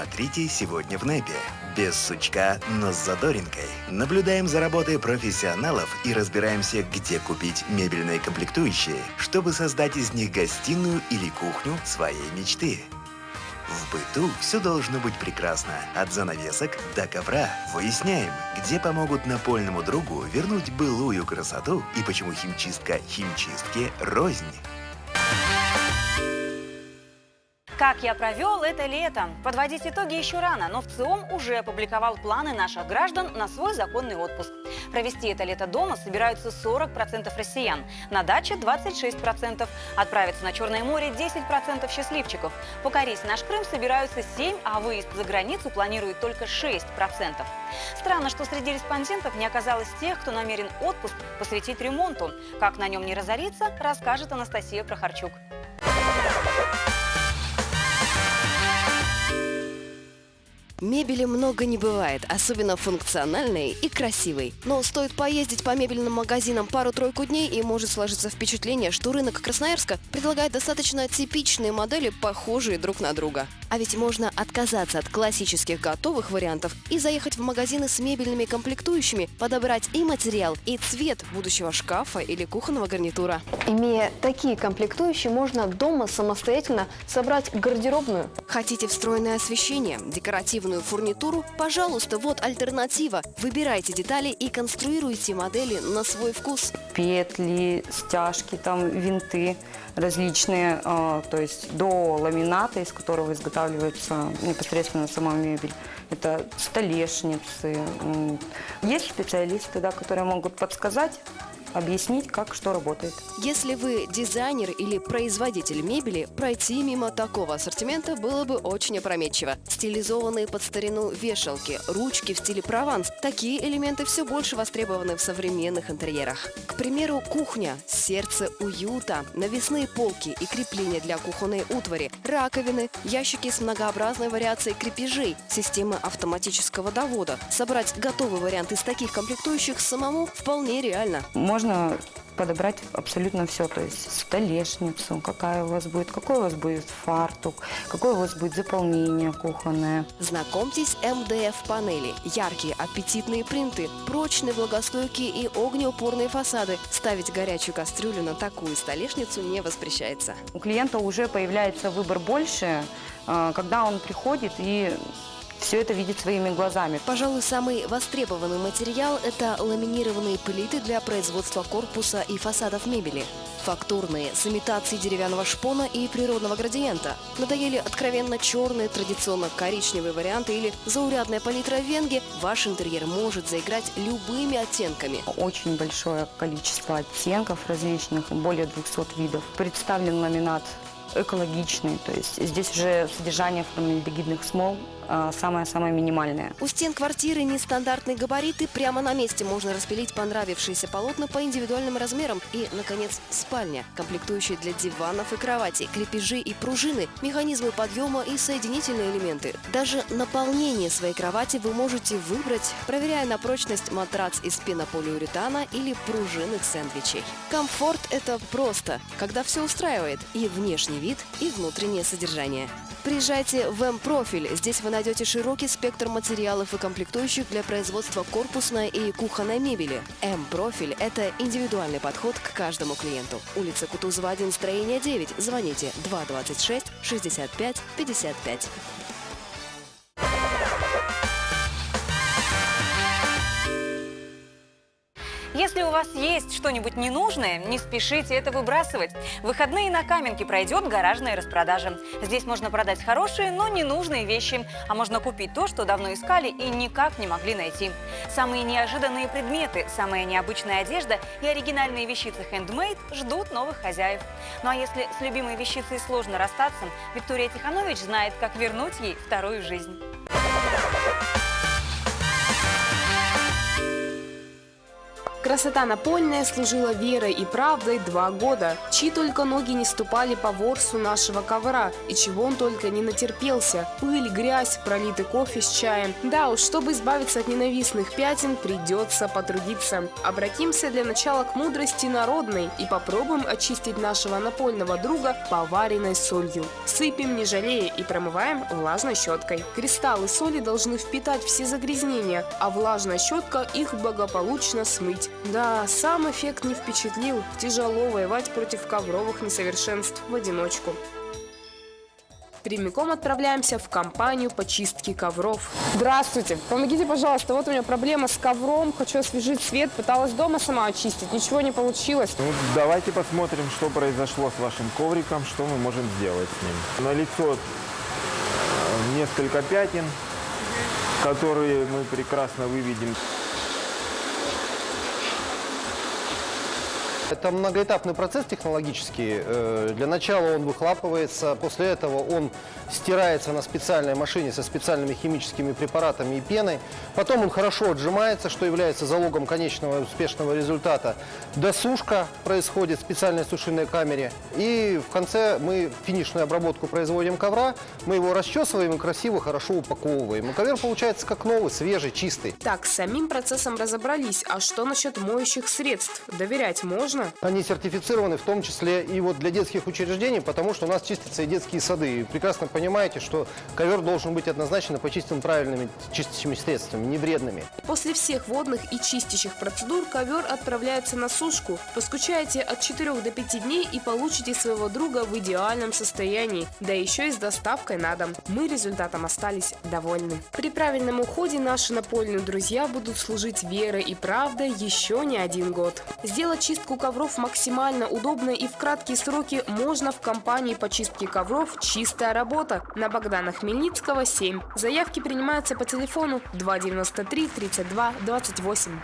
Смотрите сегодня в НЭПе. Без сучка, но с задоринкой. Наблюдаем за работой профессионалов и разбираемся, где купить мебельные комплектующие, чтобы создать из них гостиную или кухню своей мечты. В быту все должно быть прекрасно, от занавесок до ковра. Выясняем, где помогут напольному другу вернуть былую красоту и почему химчистка химчистке рознь. Как я провел это лето? Подводить итоги еще рано, но в ЦИОМ уже опубликовал планы наших граждан на свой законный отпуск. Провести это лето дома собираются 40% россиян, на даче 26%, отправиться на Черное море 10% счастливчиков. Покорить наш Крым собираются 7%, а выезд за границу планируют только 6%. Странно, что среди респондентов не оказалось тех, кто намерен отпуск посвятить ремонту. Как на нем не разориться, расскажет Анастасия Прохорчук. Мебели много не бывает, особенно функциональной и красивой. Но стоит поездить по мебельным магазинам пару-тройку дней, и может сложиться впечатление, что рынок Красноярска предлагает достаточно типичные модели, похожие друг на друга. А ведь можно отказаться от классических готовых вариантов и заехать в магазины с мебельными комплектующими, подобрать и материал, и цвет будущего шкафа или кухонного гарнитура. Имея такие комплектующие, можно дома самостоятельно собрать гардеробную. Хотите встроенное освещение, декоративную фурнитуру? Пожалуйста, вот альтернатива. Выбирайте детали и конструируйте модели на свой вкус. Петли, стяжки, там винты различные, то есть до ламината, из которого изготавливается непосредственно сама мебель. Это столешницы. Есть специалисты, да, которые могут подсказать, объяснить, как что работает. Если вы дизайнер или производитель мебели, пройти мимо такого ассортимента было бы очень опрометчиво. Стилизованные под старину вешалки, ручки в стиле прованс – такие элементы все больше востребованы в современных интерьерах. К примеру, кухня – сердце уюта, навесные полки и крепления для кухонной утвари, раковины, ящики с многообразной вариацией крепежей, системы автоматического довода. Собрать готовый вариант из таких комплектующих самому вполне реально. Можно подобрать абсолютно все, то есть столешницу, какой у вас будет фартук, какое у вас будет заполнение кухонное. Знакомьтесь, МДФ-панели. Яркие, аппетитные принты, прочные, влагостойкие и огнеупорные фасады. Ставить горячую кастрюлю на такую столешницу не воспрещается. У клиента уже появляется выбор больше, когда он приходит и все это видит своими глазами. Пожалуй, самый востребованный материал – это ламинированные плиты для производства корпуса и фасадов мебели. Фактурные, с имитацией деревянного шпона и природного градиента. Надоели откровенно черные, традиционно коричневые варианты или заурядная палитра венги, ваш интерьер может заиграть любыми оттенками. Очень большое количество оттенков различных, более 200 видов. Представлен ламинат экологичный, то есть здесь уже содержание формальдегидных смол самое-самое минимальное. У стен квартиры нестандартные габариты, прямо на месте можно распилить понравившиеся полотна по индивидуальным размерам. И, наконец, спальня, комплектующие для диванов и кроватей, крепежи и пружины, механизмы подъема и соединительные элементы. Даже наполнение своей кровати вы можете выбрать, проверяя на прочность матрац из пенополиуретана или пружинных сэндвичей. Комфорт – это просто, когда все устраивает – и внешний вид, и внутреннее содержание. Приезжайте в М-Профиль. Здесь вы найдете широкий спектр материалов и комплектующих для производства корпусной и кухонной мебели. М-Профиль – это индивидуальный подход к каждому клиенту. Улица Кутузова, 1, строение 9. Звоните 226 65 55. Если у вас есть что-нибудь ненужное, не спешите это выбрасывать. В выходные на Каменке пройдет гаражная распродажа. Здесь можно продать хорошие, но ненужные вещи, а можно купить то, что давно искали и никак не могли найти. Самые неожиданные предметы, самая необычная одежда и оригинальные вещицы хендмейд ждут новых хозяев. Ну а если с любимой вещицей сложно расстаться, Виктория Тиханович знает, как вернуть ей вторую жизнь. Красота напольная служила верой и правдой 2 года. Чьи только ноги не ступали по ворсу нашего ковра, и чего он только не натерпелся. Пыль, грязь, пролитый кофе с чаем. Да уж, чтобы избавиться от ненавистных пятен, придется потрудиться. Обратимся для начала к мудрости народной и попробуем очистить нашего напольного друга поваренной солью. Сыпем, не жалея, и промываем влажной щеткой. Кристаллы соли должны впитать все загрязнения, а влажная щетка их благополучно смыть. Да, сам эффект не впечатлил. Тяжело воевать против ковровых несовершенств в одиночку. Прямиком отправляемся в компанию по чистке ковров. Здравствуйте. Помогите, пожалуйста. Вот у меня проблема с ковром. Хочу освежить цвет. Пыталась дома сама очистить. Ничего не получилось. Ну, давайте посмотрим, что произошло с вашим ковриком, что мы можем сделать с ним. Налицо несколько пятен, которые мы прекрасно выведем. Это многоэтапный процесс технологический. Для начала он выхлапывается, после этого он стирается на специальной машине со специальными химическими препаратами и пеной. Потом он хорошо отжимается, что является залогом конечного успешного результата. Досушка происходит в специальной сушильной камере. И в конце мы финишную обработку производим ковра, мы его расчесываем и красиво, хорошо упаковываем. И ковер получается как новый, свежий, чистый. Так, с самим процессом разобрались. А что насчет моющих средств? Доверять можно? Они сертифицированы в том числе и вот для детских учреждений, потому что у нас чистятся и детские сады. И прекрасно понимаете, что ковер должен быть однозначно почистен правильными чистящими средствами, не вредными. После всех водных и чистящих процедур ковер отправляется на сушку. Поскучайте от 4 до 5 дней и получите своего друга в идеальном состоянии. Да еще и с доставкой на дом. Мы результатом остались довольны. При правильном уходе наши напольные друзья будут служить верой и правдой еще не 1 год. Сделать чистку ковров максимально удобно и в краткие сроки можно в компании по чистке ковров «Чистая работа» на Богдана Хмельницкого, 7. Заявки принимаются по телефону 293 32 28.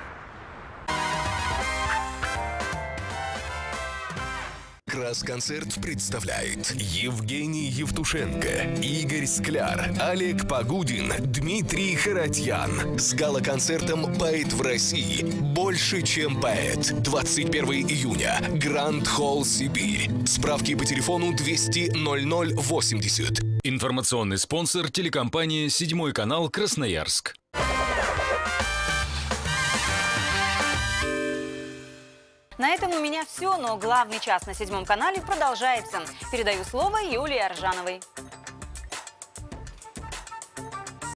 Крас-концерт представляет Евгений Евтушенко, Игорь Скляр, Олег Погудин, Дмитрий Харатьян. С гала-концертом «Поэт в России. Больше, чем поэт». 21 июня. Гранд Холл Сибирь. Справки по телефону 200 00 80. Информационный спонсор — телекомпания «Седьмой канал Красноярск». На этом у меня все, но главный час на 7 канале продолжается. Передаю слово Юлии Аржановой.